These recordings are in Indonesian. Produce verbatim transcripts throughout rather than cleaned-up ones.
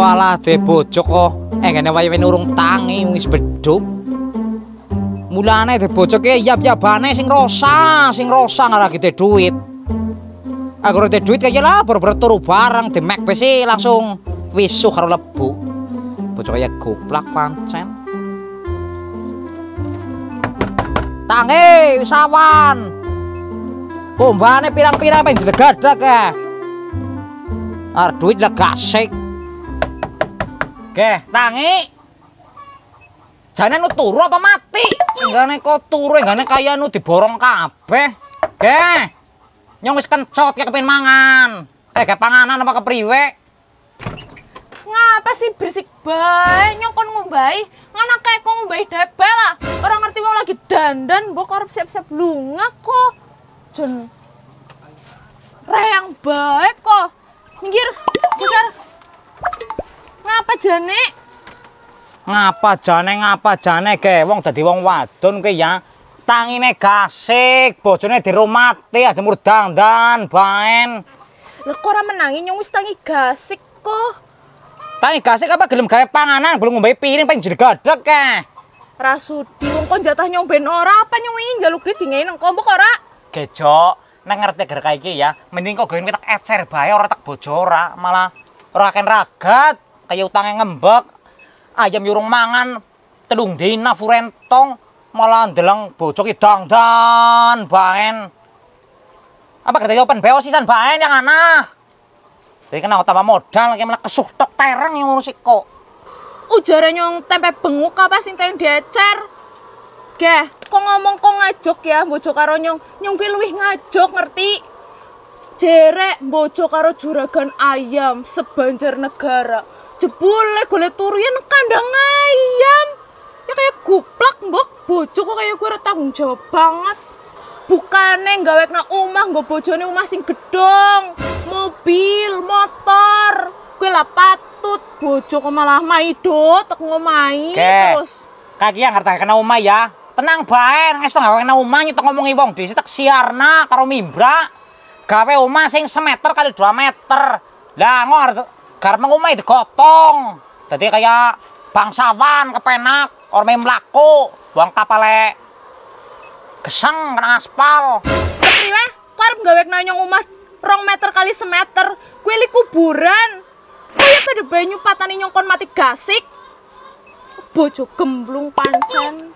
Walah de bojo kok engene wayahe urung tangi wis beduk. Mulane de bojo ki yab-yabane sing rosa, sing rosa ngarah gede duit. Agar de duit kaya lah baru turu bareng de mek besi langsung wisuh karo lebu. Bojo kaya goblak pancen. Tangi wisawan. Kombane pirang-pirang pengen didegadak ya. Ar duit lah gasik. Geh, tangi. Jane nu turu apa mati? Enggane kok turu, enggane kaya nu diborong kabeh. Geh. Nyong wis kencot ya kepin mangan. Eh, gak panganan apa kepriwe? Ngapa sih berisik bae? Nyong kon ngombahi. Ngono kae kok ngombahi dek bae lah. Ora ngerti wong lagi dandan, mbok arep siap-siap lunga kok. Jen reyang bae kok. Minggir, besar. Ngapa jane? Ngapa jane ngapa jane ge wong dadi wong wadon ki ya. Tangine gasik, bojone dirumati aja mur dandan baen. Lha kok ora menangi nyong wis tangi gasik kok. Tangi gasik apa gelem gawe panganan, belum ngombe piring pengen digadeg ke. Rasudi wong kon jatah nyong ben ora apa nyong wingi njaluk duit dingae nang kombok ora? Gejok, nek ngerti gara kae iki ya, mending kok gawe tak ecer bae ora tak bojo ora, malah ora ken ragat, kaya utange ngembek. Ayam yurung mangan, telung dina furentong, malah ndeleng bojo ki dangdan baen. Apa gede open beo sisan baen yang ana. Jadi kena tambah modal kayak malah kesuh tok tereng yang ngurus kok. Ujare nyong tempe benguk apa sing teng diecer. Geh, kok ngomong kok ngajok ya bojo karo nyong. Nyong ki luwih ngajok ngerti. Jerek bojo karo juragan ayam sebanjar negara. Jebule golek turu ya nang kandang ayam. Ya kayak guplak mbok bojo kok kayak gue ora tanggung jawab banget. Bukane gawekna omah nggo bojone omah sing gedhong, mobil, motor. Gue lah patut bojo kok malah maido tek ngomahi terus. Kaki yang ngerti kena omah ya. Tenang bae, nang esuk gawe kena omah nyetok ngomongi wong dhisik tak siarna karo mimbra. Gawe omah sing semeter kali dua meter. Lah ngor garep ngomahi digotong. Dadi kayak bangsawan kepenak, orme mlaku, buang kapale gesang kena aspal. Priwe? Kok arep gawe nanyong omah rong meter kali semeter. Kuwi li kuburan. Kaya pada banyu patani nyong kon mati gasik. Bojo gemblung pancen.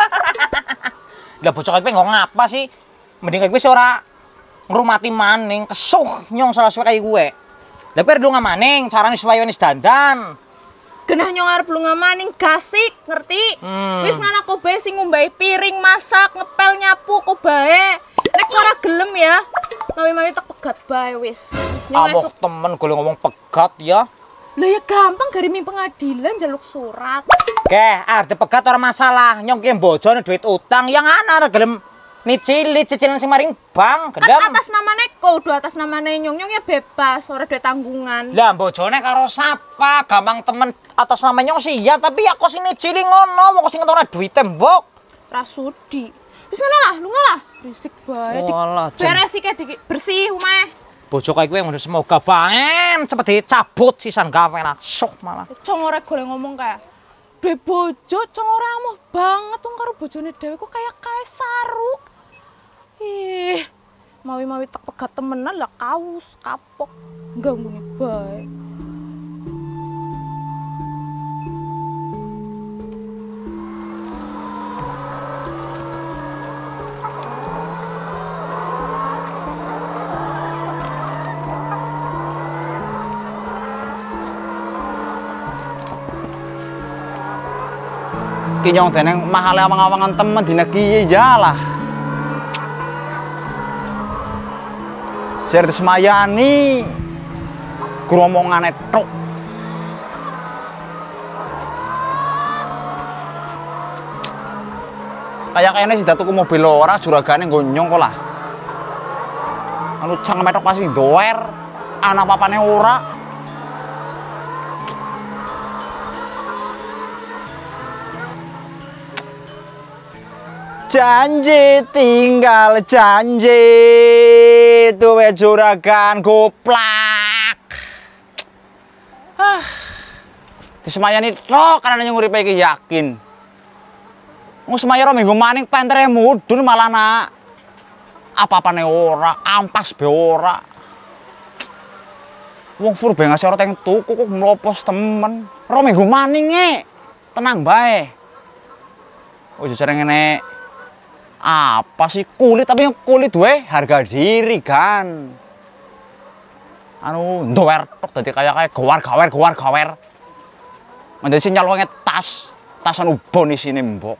Lah bojo kowe nggo ngapa sih? Mending kowe wis ora ngrumati maning, kesuh nyong salah suwe kaya kowe. Lah kowe lu ngamaning carane supaya wis dandan. Genah nyong arep lunga maning gasik, ngerti? Hmm. Wis ngono kok bae sing ngombahi piring, masak, ngepel, nyapu kok bae. Nek ora gelem ya, mawi-mawi tak pegat bae wis. Amok temen golek ngomong pegat ya. Lah ya gampang garimi pengadilan njaluk surat. Keh, arep pegat ora masalah. Nyong ki bojone duit utang yang ana ora gelem nicili cicilan sing maring bank, gendam. Kan atas namane kok udah atas namane nyong nyong ya bebas, ora ada tanggungan. Lah bojone karo sapa? Gampang temen atas nama nyong sih ya, tapi aku sing nicili ngono, wong sing ngetokne duit tembok. Rasudi. Wis ngono lah, lunga lah. Berisik bae. Beres iki dik bersih omah. Bojo kae kuwi semoga baen cepet dicabut sisan gawe lah. Sok malah. Cong ora golek ngomong kae. Duwe bojo cong ora amoh banget wong karo bojone dhewe kok kaya kae saru. Ih, mawi-mawi tak pegat temenan lah kaus, kapok. Gangune bae. Ki nyong deneng mahale awang-awangan temen dina kiye ya lah. Ser semayani gromongane tok. Kayak kene sida tuku mobil ora juragane nggo nyong kok lah. Anu cang metok pasti doer, anak papane ora. Janji tinggal janji tuwe juragan goplak. Ah, Disemayani tok karena yang uripe iki yakin. Wong semaya ro minggu maning pentere mudhun malah nak. Apa-apane ora, ampas be ora. Wong fur be ngasih ora teng tuku kok mlopos temen. Ro minggu maning e. Tenang bae. Oh jare ngene. Apa sih kulit tapi yang kulit duwe harga diri kan. Anu ndower tok dadi kaya kaya gowar-gawer gowar-gawer. Mendhe sinyal wonge tas, tasan ubon isine mbok.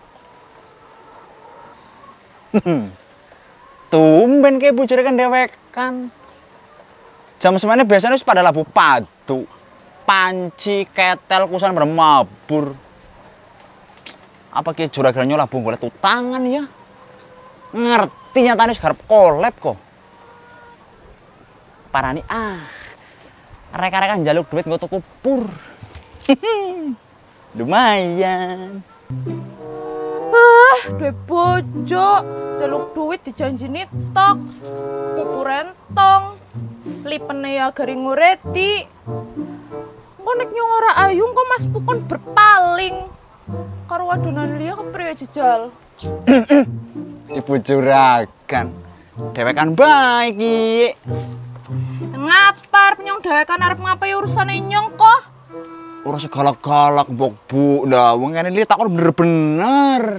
Tumben kayak bujure kan dewekan. Jam semene biasanya wis pada labu padu. Panci, ketel, kusan bermabur. Apa ki juragan labu golek tutangan ya? Ngerti nyatane wis garep kolab kok. Parani ah. Rek-rekan njaluk duit nggo tuku pur. Lumayan. Ah, duwe bojo, celuk duit dijanjini tok. Pupu rentong. Lipene ya garing ngureti. Engko nek nyong ora ayu engko Mas Pukon berpaling. Karo wadonan liya kepriye jejal. Ibu juragan. Dewekan bae iki. Ngapar nyong dewekan arep ngapain urusane nyong kok? Ora segalak-galak mbok Bu. Lah wong ngene iki takon bener-bener.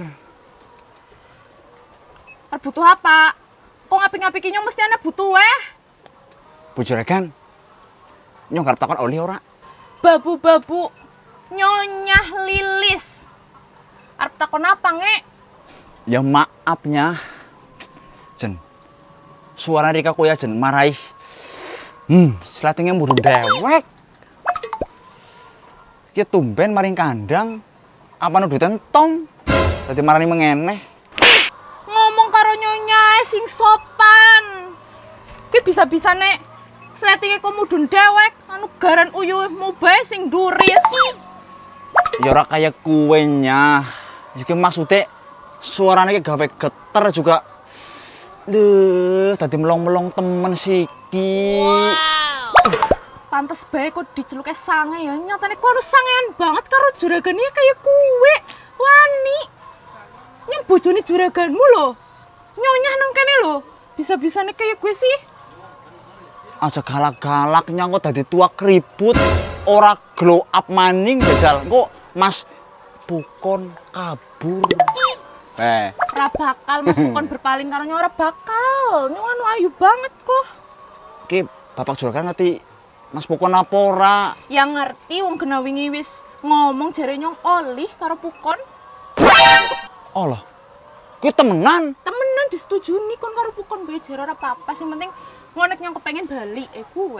Arep butuh apa? Kok ngapik-ngapiki nyong mesti ana butuh weh. Bu juragan. Nyong arep takon oli ora? Babu-babu Nyonyah Lilis. Arep takon apa, Nge? Ya maafnya. Jen. Suara Rika ku ya jen marai. Hmm, slatinge murung dewek. Ki tumben maring kandang. Apa nu ditentong? Dadi marani mengeneh. Ngomong karo Nyonya sing sopan. Ki bisa-bisa nek slatinge kok mudhun dewek, anu garan uyuhmu bae sing duris. Ya ora kaya kuenya. Iki maksude suarane ki gawe geter juga. Leuh, tadi melong-melong temen siki. Pantes bae kok diceluke sange ya. Nyatane kok anu sangean banget karo juragane kaya kuwe. Wani. Nyong bojone juraganmu lho. Nyonyah nang kene lho. Bisa-bisane kaya gue sih. Aja galak-galak nyangkut dadi tua keribut. Ora glow up maning jajal. Kok Mas Pukon kabur. Eh, Ora bakal Mas Pukon berpaling karo nyong ora bakal. Nyong anu ayu banget kok. ki Bapak juragan ngerti Mas Pukon apa ora? Yang ngerti wong kena wingi wis ngomong jare nyong olih karo Pukon. Allah. Ki temenan. Temenan disetujuni kon karo Pukon bae jare ora apa-apa. Sing penting ngonek nyong kepengin bali eh kuwe.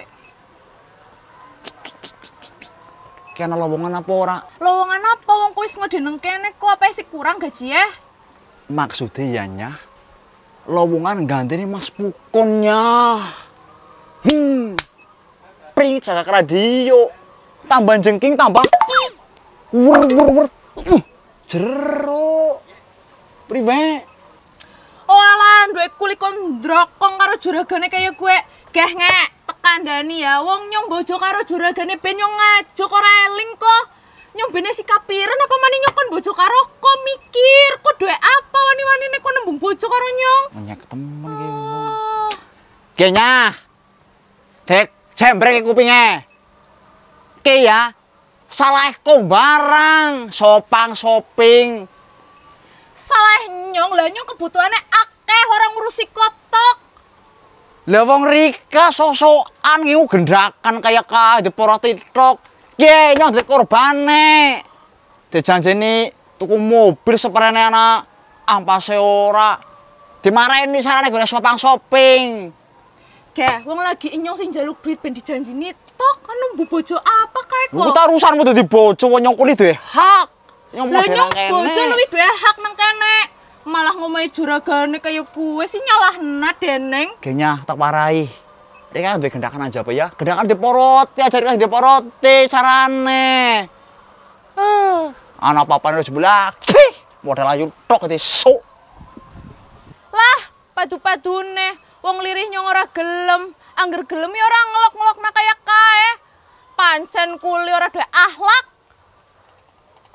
Ki ana lowongan apa ora? Lowongan apa wong kuwi wis ngedeneng kene kok apa sih kurang gaji ya? Maksudnya ya nyah. Lowongan gantine Mas Pukonnya. Hmm. Pring cakak radio. Tambah jengking tambah. Wur wur wur. Uh, jero. Priwe? Oh alah, duwe kulit kon drokong karo juragane kaya gue. Geh ngek, tekandani ya. Wong nyong bojo karo juragane ben nyong ngajuk ora eling kok. Nyong bene sikapiren apa maning nyong kon bojo karo kok mikir. Kok duwe apa wani-wanine kok nembung bojo karo nyong? Nyak temen ki. Oh. Ki nyah. Dek jembrek kupinge. Ki ya. Salah kombarang, sopang soping. Salah nyong lah nyong kebutuhannya akeh orang ngurusi kotok. Lah wong Rika sosokan ngiu gendakan kaya ka di para TikTok. Ye nyong dadi korbane. Dijanjeni tuku mobil seperene ana ampase ora. Dimareni sarane gone sopang shopping. Geh, wong lagi nyong sing njaluk duit ben dijanjini tok kan mbu bojo apa kae kok. Ku ta urusanmu dadi bojo nyong kuli duwe hak. Nyong Lah model nyong kene. bojo luwih duwe hak nang kene. Malah ngomahi juragane kaya kuwe sih nyalahna deneng. Kayaknya tak warai. Ini kan duwe gendakan aja apa ya? Gendakan diporoti, ajarin diporoti carane. Ah, ana apa-apane sebelah. Cih, model ayu tok di sok. Lah, padu-padune wong lirih nyong ora gelem. Angger gelem ya ora ngelok-ngelokna kaya kae. Pancen kuli ora duwe akhlak.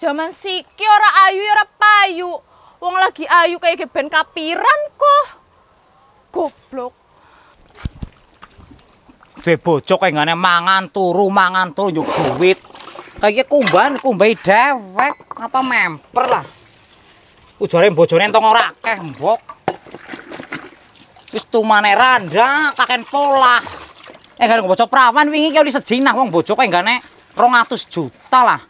Jaman siki ora ayu ora payu. Wong lagi ayu kayak ben kapiran kok. Goblok. Duwe bojo kayak ngene mangan turu mangan turu njuk duit. Kayak kumban kumbai dewek apa memper lah. Ujare bojone entong ora akeh, mbok. Wis tumane randa kaken polah. Eh gak bojo prawan wingi ki oli sejinah wong bojo kayak ngene rong atus juta lah.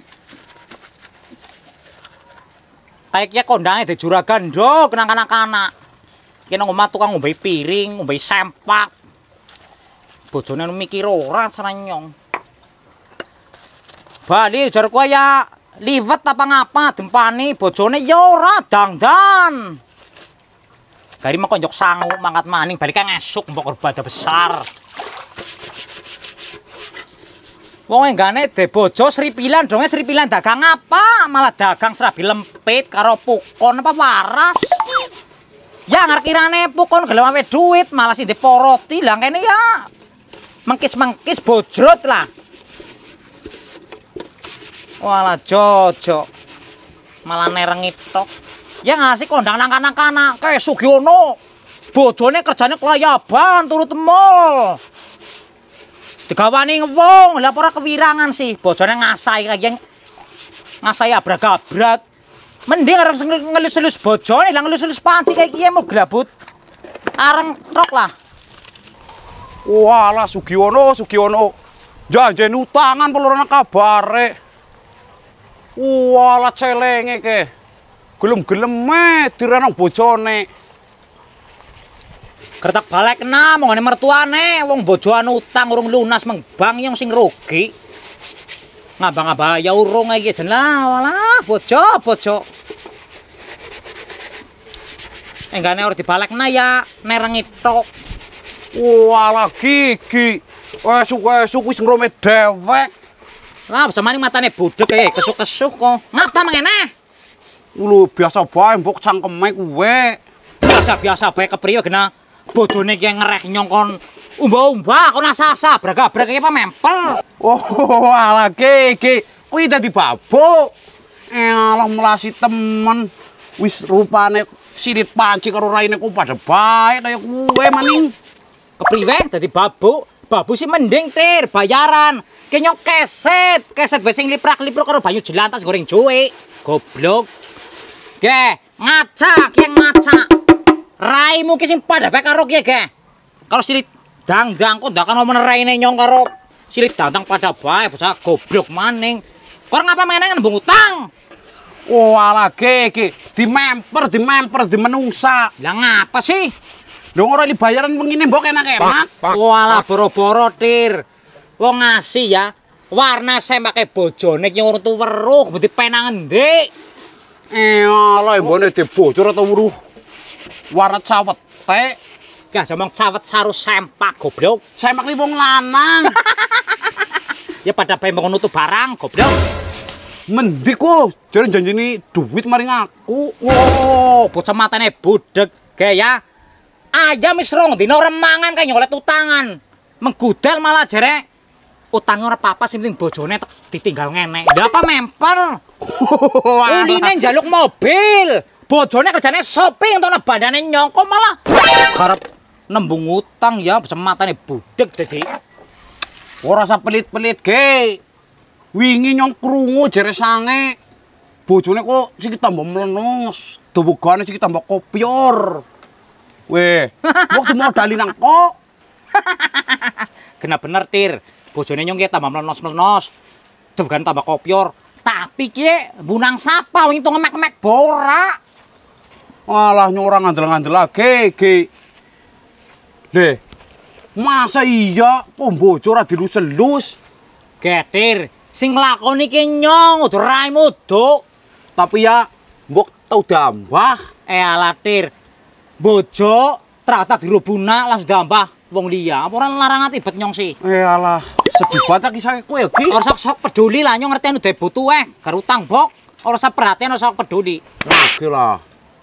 Kayak kia kondange di juragan do kenang anak-anak. Ki nang omah tukang ngombe piring, ngombe sempak. Bojone mikir ora saranyong. Bali jar kaya liwet apa ngapa dempani bojone ya ora dangdan. Gari mah konjok sangu mangkat maning balik ngesuk mbok berbada besar. Wong enggane de bojo sripilan donge sripilan dagang apa? Malah dagang serabi lempit karo pukon apa waras. Ya ngarkirane pukon gelem awe duit malah sing diporoti lah kene ya. Mengkis-mengkis bojrot lah. Walah jojo. Malah nerengi tok. Ya ngasih kondang nang anak-anak kayak Sugiono. Bojone kerjane kelayaban turut mall. Digawani wong, lah ora kewirangan sih. Bojone ngasai kaya ngasai abrak-abrak. Mending areng ngelus-elus bojone, lah ngelus-elus panci kayak kiye mau glabut. Areng trok lah. Walah Sugiono, Sugiono. Janjen utangan pelurana kabare. Walah celenge ke. Gelem-geleme direnong bojone. Kertak balik kena mongone mertuane wong bojoan utang urung lunas mengbang yang sing rugi. Ngabang-abang ya urung iki jen lah walah bojo bojo. Enggane ora dibalekna ya nerengi tok. Walah gigi. Esuk-esuk wis ngrome dewek. Lah samane matane budhek e kesuk-kesuk kok. Ngapa mengene? Lho biasa bae mbok cangkeme kuwe. Biasa-biasa bae kepriyo gena bojone ki ngerek nyongkon umba-umba kon asa-asa brag-brag iki apa mempel. Oh alah gigi. Kuwi dadi babuk. Eh alah melasi temen. Wis rupane sirit panci karo raine ku pada bae kaya kuwe maning. Kepriwe dadi babuk? Babu sih mending tir bayaran. Kenyong keset, keset besing liprak-lipruk karo banyu jelantas goreng cuek. Goblok. Ge, ngacak yang ngacak. Raimu ki sing padha bae karo ki ge. Kalau silit dang-dang kok ndak kan omong raine nyong karo silit dang-dang padha bae bocah goblok maning. Kok ngapa meneng nembung utang? Oh alah gigi, dimemper, dimemper, dimenungsa. Lah ngapa sih? Lho ora dibayaran ngene mbok enak-enak. Walah boro-boro tir. Wong ngasih ya, warna sempake bojone ki urung weruh, mesti penang ndik. Eh alah mbone dibocor atau weruh. Warna cawete. Gak ngomong cawet saru sempak goblok. Sempak li wong lanang. Ya pada bae mau nutup barang goblok. Mendi kok jare janjeni duit maring aku. Wow, bocah matane budek ge ya. Ayam wis rong dina ora mangan kae nyolet utangan. Menggudal malah jere utang ora apa-apa sing penting bojone ditinggal ngene. Lah apa memper? Uline njaluk mobil. Bojone kerjane shopping entuk bandane nyongko malah karep nembung utang ya bocah matane budek dadi. Ora usah pelit-pelit ge. Wingi nyong krungu jere sange. Bojone kok sik tambah mlenos, dawegane sik tambah kopior. Weh, waktu mau dali nang kok. Kena bener tir. Bojone nyong ki tambah mlenos-mlenos. Dawegane tambah kopior. Tapi ki bunang sapa wing tong ngemek-ngemek bora. Alah nyong ora ngandel-ngandel lagi, ge. Le. Masa iya kok bojo ora dilus-elus? Getir, sing nglakoni ki nyong udah raimu duk. Tapi ya mbok tau dambah. Eh alah tir. Bojo ternyata dirubuna langsung dambah wong liya. Apa ora larang atibet nyong sih? Eh alah, sedih banget kisah kowe iki. Ora sok-sok peduli lah nyong ngerteni duwe butuh eh, karo utang bok. Ora usah perhatian, ora sok peduli. Lagi lah.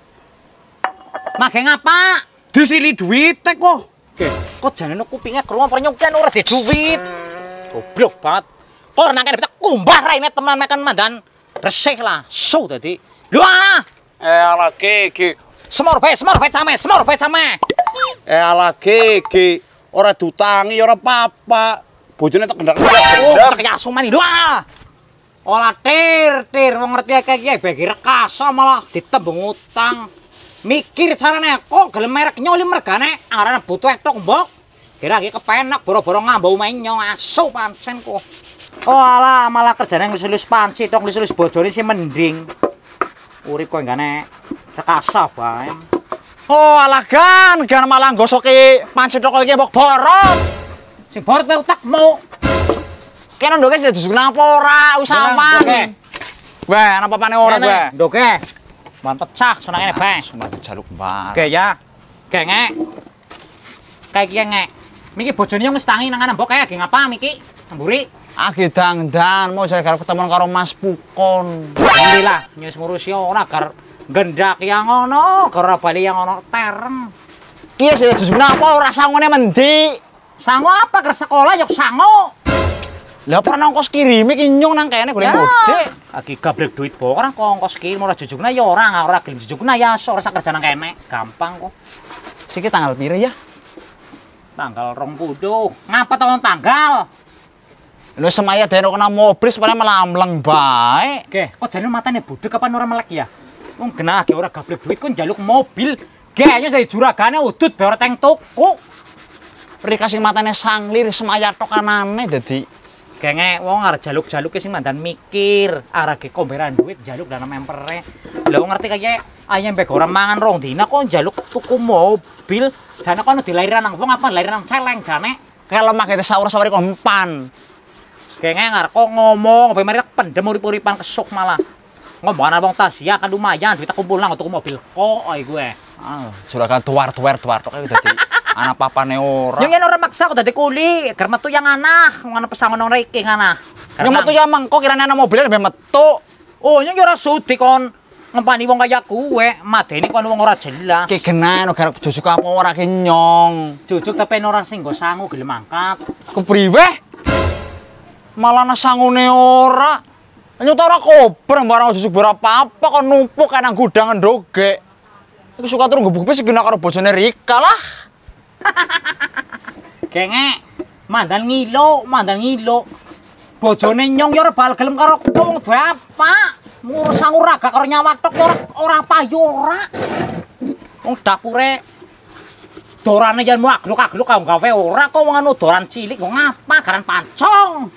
Mage ngapa? Disili duit kok. Oke, kok jangan kupingnya kerungu apa nyongkian ora ada duit. Goblok banget. Kok ora nangkene bisa kumbah raine teman makan mandan. Resik lah, su tadi. Lu ah, Eh ala Gege. semor bae, semor bae same, semor bae same. Eh ala Gege. Ora dutangi ora apa-apa. Bojone tak gendak. Oh, cek ya sumani. Lu ah. Olah tir, tir, wong ngerti kayak gini, bagi rekasa malah ditembung utang. Mikir carane kok gelem merek nyoli mergane arane butuh etok mbok. Kira iki kepenak boro-boro ngambau menyo asu pancen kok. Oh alah malah kerjane ngelis-elis panci tok ngelis-elis bojone sih mending. Urip kok enggane rekasa bae. Oh alah gan, gan malah gosoki panci tok iki mbok borot. Sing borot wae utakmu. Kene ndoke sing disusun apa ora wis aman. Weh, ana papane ora kowe. Ndoke. Man pecah sono kene bae. Sumpah jaluk mbak. Oke ya. Oke ngek. Kayak iki ngek. Miki bojone wis tangi nang mbok kae ge ngapa miki? Mburi. Agi dangdan mau saya karo ketemu karo Mas Pukon. Alhamdulillah nyus ngurusi ora gar gendak yang ngono, gara bali yang ngono tereng. Iya sih disusun apa ora sangone mendi. Sango apa ke sekolah yuk sango. Lah pernah ongkos kirim iki nyung nang kene golek mode. Lagi gablek duit po ora kok ongkos kirim ora jujukna ya ora ora gelem jujukna ya ora sak kerja nang kene. Gampang kok. Siki tanggal piro ya? Tanggal rong puluh. Ngapa tahun tanggal? Lho semaya dene kena mobil supaya melamleng bae. Ge, kok jane matane budek kapan ora melek ya? Wong genah ge ora gablek duit kok njaluk mobil. Kayaknya dari juragane udut be ora teng tuku. Rika sing matane sanglir semaya tok kanane dadi Kenge wong arep jaluk-jaluk sing mandan mikir, arek ge komberan duit jaluk dalam empere. Lah wong ngerti kaya ayam mbek ora mangan rong dina kok jaluk tuku mobil. Jane kono dilairan nang wong apa lairan nang celeng jane. kalau make sawur-sawur kok empan. Kenge ngarep kok ngomong, apa mari pendem urip-uripan kesuk malah. Ngomong wong Tasya kan lumayan duit kumpul nang tuku mobil kok ay gue. Ah, juragan tuar-tuar tuar tok iki dadi anak papane ora. Yang yen ora maksa kok dadi kuli, ger metu yang anah, wong ana pesangon nang riki ngana. Yang metu ya mengko kirane ana mobil ben metu. Oh, yang ora sudi kon ngempani wong kaya kuwe, madeni kon wong ora jelas. Ki genan garap jujuk apa ora ki nyong. Jujuk tapi ora sing nggo sangu gelem angkat. Kepriwe? Malah ana sangune ora. Nyuta ora kober barang jujuk berapa apa kok numpuk nang gudang ndoge. Iki suka turu ngebuk wis kena karo bojone Rika lah. Kenge, mandan ngilo, mandan ngilo. Bojone nyong ya ora bal gelem karo wong duwe apa? Ngurus sangu raga karo nyawa tok ora ora payu ora. Wong dapure dorane jan mu agluk-agluk karo gawe ora kok wong anu doran cilik kok ngapa garan pancong.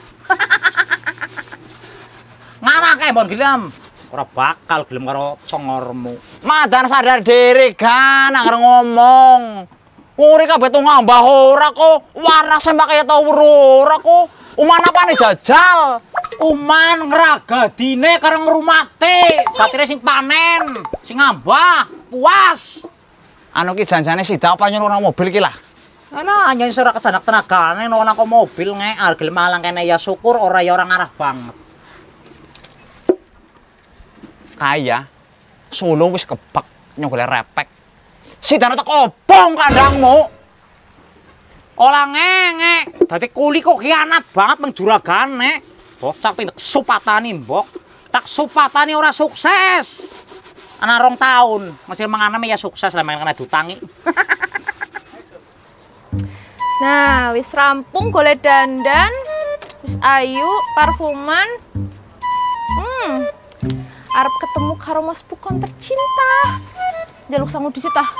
Ngana kae bon gelem. Ora bakal gelem karo congormu. Madan sadar diri kan nang ngomong. Wong Rika beto ngambah ora kok warna sembak kaya tau ora kok. Uman apane jajal? Uman ngragadine karo ngrumate. Batire sing panen, sing ngambah, puas. Anu ki janjane sida apa nyuruh nang mobil ki lah. Ana nyen ora kejanak tenagane nang kok mobil nge arep gelem malang kene ya syukur ora ya ora ngarah banget. Kaya Solo wis kebak nyogole repek. Sidane tek obong kandangmu. Olah ngenge, dadi kuli kok khianat banget nang juragane. Bocah pintek supatani, mbok. Tak supatani ora sukses. Ana rong taun, masih mangane ya sukses lah main kena dutangi. Nah, wis rampung golek dandan, wis ayu, parfuman. Hmm. Arep ketemu karo Mas Pukon tercinta. Jaluk sangu disit ah.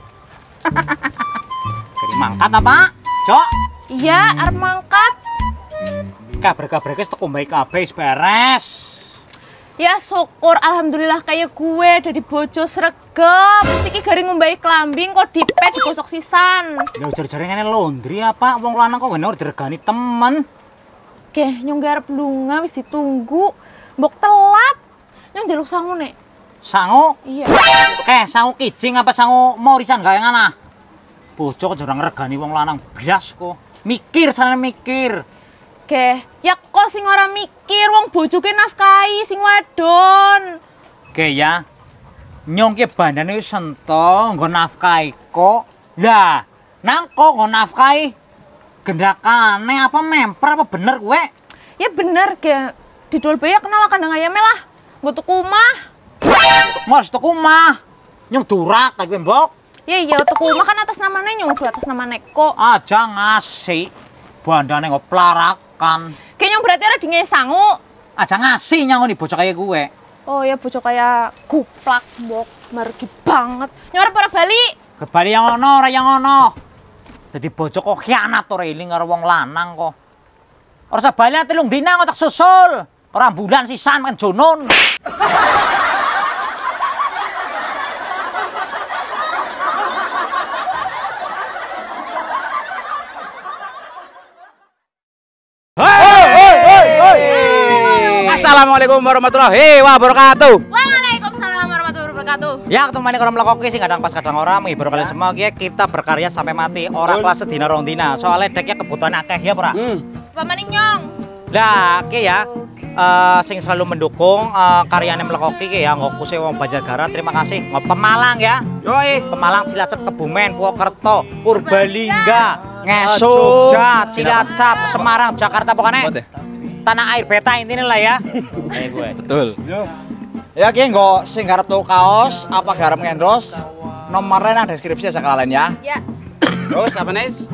Keri mangkat apa? Cok. Iya, arep mangkat. Kabar-kabar wis teko bae kabeh wis beres. Ya syukur alhamdulillah kayak gue dadi bojo sregep. Iki garing ngombai klambing kok dipet digosok sisan. Lho jar-jare ngene laundry apa wong lanang kok ngene ora diregani temen. Oke, nyong arep lunga wis ditunggu. Mbok telat. Nyong jaluk sangu nek. Sangu? Iya. Eh, sangu kijing apa sangu morisan gawe ngana? Bojo kok jarang regani wong lanang blas kok. Mikir sana mikir. Oke, ya kok sing ora mikir wong bojoke nafkahi sing wadon. Oke ya. Nyong ki bandane wis sento nggo nafkahi kok. Lah, nang kok nggo nafkahi gendakane apa memper apa bener kowe? Ya bener, ge. Didol bae kenal kandang ayame lah. Nggo tuku omah. Mas tuku omah. Nyung durak tak mbok. Ya iya tuku omah kan atas namanya nyung atas nama Neko. Aja ngasih. Bandane nggo plarakan. Ki nyung berarti ora dinge sangu. Aja ngasih nyang ngene bocah kaya kuwe. Oh ya bocah kayak guplak mbok, mergi banget. Nyora para bali. Kebali yang ono ora yang ono. Dadi bocah kok khianat ora eling karo wong lanang kok. Ora sabali telung dina kok tak susul. Ora bulan sisan kan jonon. Assalamualaikum warahmatullahi wabarakatuh. Waalaikumsalam warahmatullahi wabarakatuh. Ya ketemu nih orang melakoki sih kadang pas kadang orang menghibur kalian semua ya kita berkarya sampai mati orang kelas sedina rong dina soalnya deknya kebutuhan akeh ya ora. Hmm. Pamaning nyong. Lah oke ya eh, sing selalu mendukung eh, karyanya melakoki ya ngokuse wong Banjarnegara terima kasih ngop Pemalang ya. Yoi Pemalang Cilacap Kebumen Purwokerto Purbalingga Ngeso. Jogja Cilacap Semarang Jakarta pokoknya tanah air beta intinya lah ya. Kayak gue. Betul. Ya ki nggo sing garap tuku kaos apa garap ngendros nomornya nang deskripsi aja kalian ya. Ya. Terus apa Nis?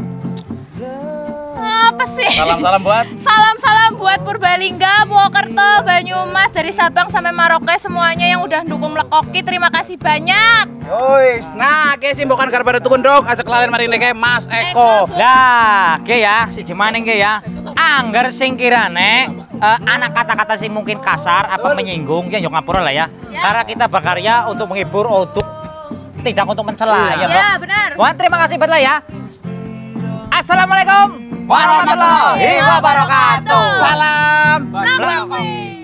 Apa sih? Salam-salam buat Salam-salam buat Purbalingga, Purwokerto, Banyumas, dari Sabang sampai Merauke semuanya yang udah dukung Melekoki. Terima kasih banyak. Yois. Nah, ki simbokan garap ada tukun dok aja kalian mari neke Mas Eko. Lah, ke ya, si Jemaning ke ya. Angger sing kirane eh, anak kata-kata sing mungkin kasar apa menyinggung ya yo ngapura lah ya. Ya. Karena kita berkarya untuk menghibur untuk tidak untuk mencela ya, Bro. Ya, benar. Wah, terima kasih banget lah ya. Assalamualaikum Warahmatullahi wabarakatuh. wabarakatuh. Salam. Melekoki.